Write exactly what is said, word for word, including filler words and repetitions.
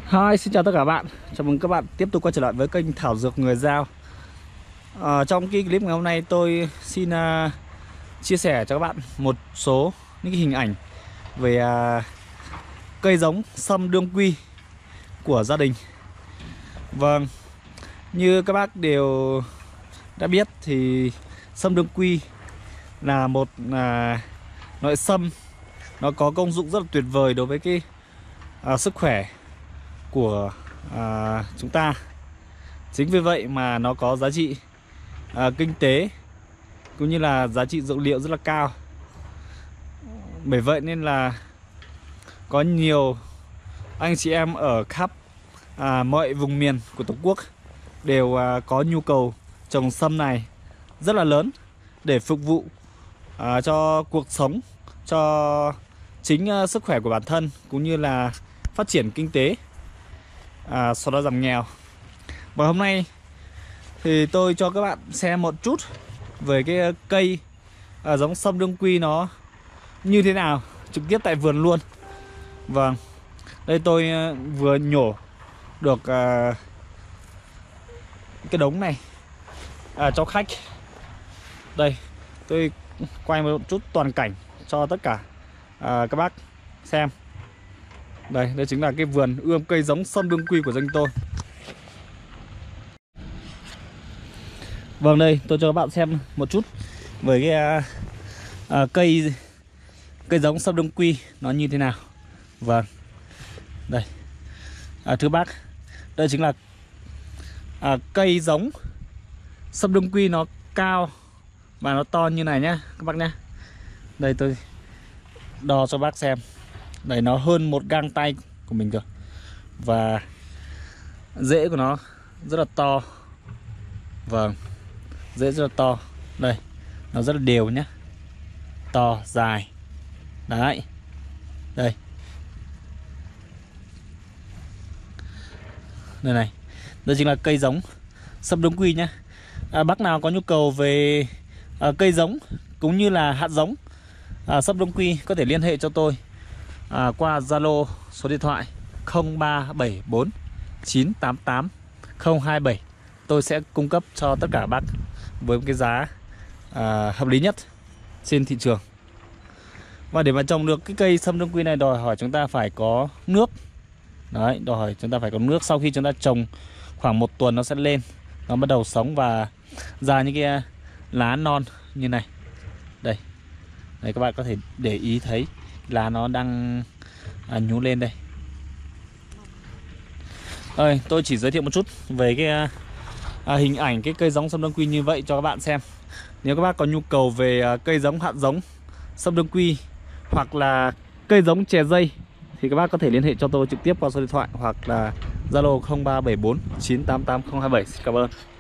Hi, xin chào tất cả các bạn. Chào mừng các bạn tiếp tục quay trở lại với kênh Thảo Dược Người Giao. à, Trong cái clip ngày hôm nay tôi xin uh, chia sẻ cho các bạn một số những cái hình ảnh về uh, cây giống sâm đương quy của gia đình. Vâng, như các bác đều đã biết thì sâm đương quy là một uh, loại sâm. Nó có công dụng rất là tuyệt vời đối với cái uh, sức khỏe của à, chúng ta. Chính vì vậy mà nó có giá trị à, kinh tế cũng như là giá trị dược liệu rất là cao. Bởi vậy nên là có nhiều anh chị em ở khắp à, mọi vùng miền của Tổ quốc đều à, có nhu cầu trồng sâm này rất là lớn để phục vụ à, cho cuộc sống, cho chính à, sức khỏe của bản thân cũng như là phát triển kinh tế, à, sau đó giảm nghèo. Và hôm nay thì tôi cho các bạn xem một chút về cái cây à, giống sâm đương quy nó như thế nào, trực tiếp tại vườn luôn. Vâng, đây tôi à, vừa nhổ được à, cái đống này à, cho khách. Đây, tôi quay một chút toàn cảnh cho tất cả à, các bác xem. Đây, đây chính là cái vườn ươm cây giống sâm đương quy của doanh tôi. Vâng, đây tôi cho các bạn xem một chút về cái à, à, cây cây giống sâm đương quy nó như thế nào. Vâng, đây à, thưa bác, đây chính là à, cây giống sâm đương quy nó cao và nó to như này nhá các bác nhá. Đây tôi đo cho bác xem. Đây, nó hơn một gang tay của mình rồi. Và rễ của nó rất là to. Vâng, rễ rất là to. Đây, nó rất là đều nhá, to, dài. Đấy, đây đây này, đây chính là cây giống sâm đương quy nhá. à, Bác nào có nhu cầu về à, cây giống cũng như là hạt giống à, sâm đương quy có thể liên hệ cho tôi à, qua Zalo số điện thoại không ba bảy bốn chín tám tám không hai bảy. Tôi sẽ cung cấp cho tất cả các bác với một cái giá à, hợp lý nhất trên thị trường. Và để mà trồng được cái cây sâm đương quy này đòi hỏi chúng ta phải có nước. Đấy, đòi hỏi chúng ta phải có nước. Sau khi chúng ta trồng khoảng một tuần nó sẽ lên, nó bắt đầu sống và ra những cái lá non như này. Đây, đây các bạn có thể để ý thấy lá nó đang à, nhú lên đây. Rồi, tôi chỉ giới thiệu một chút về cái à, hình ảnh cái cây giống sâm đương quy như vậy cho các bạn xem. Nếu các bác có nhu cầu về à, cây giống, hạt giống sâm đương quy hoặc là cây giống chè dây thì các bác có thể liên hệ cho tôi trực tiếp qua số điện thoại hoặc là Zalo không ba bảy bốn chín tám tám không hai bảy. Xin cảm ơn.